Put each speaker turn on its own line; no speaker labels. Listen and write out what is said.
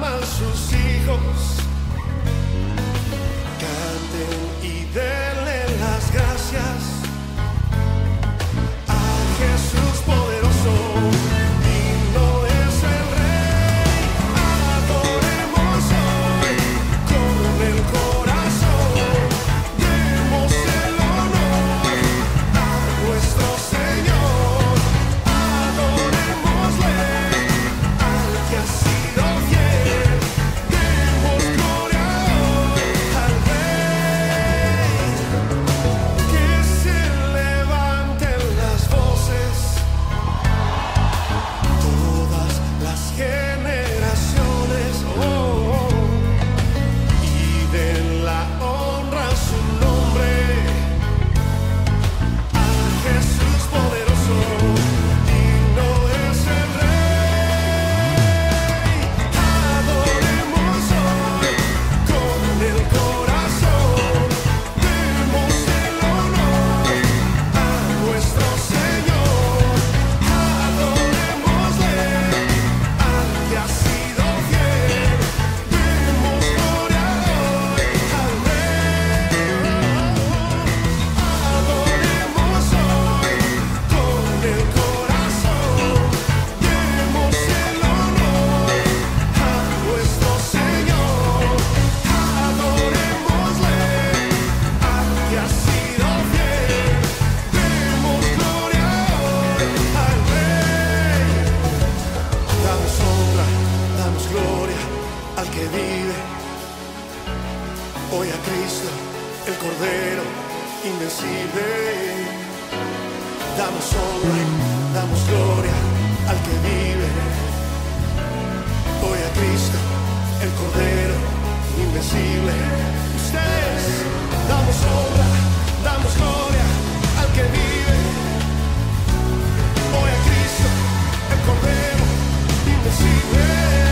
aman sus hijos. Canten y denle las gracias a Jesús poderoso. Digno es el Rey. Adoremos hoy con el corazón. Demos el honor a nuestro Señor. Adorémosle al que ha sido fiel. Demos gloria hoy al Rey. Que se levanten las voces, todas las generaciones, y den la honra a su nombre, a Jesús poderoso. Digno es el Rey. Adoremos hoy con el corazón. Demos el honor a nuestro Señor. Adorémosle al que ha sido fiel. Demos gloria hoy al Rey. Adoremos hoy con el corazón. Demos el honor a nuestro Señor. Adorémosle al que ha sido fiel. Demos gloria hoy al Rey. Damos honra, damos gloria al que vive. Hoy a Cristo, el Cordero invencible. Damos honra, damos gloria al que vive. Hoy a Cristo, el Cordero invencible. Ustedes, damos honra, damos gloria al que vive. Hoy a Cristo, el Cordero invencible.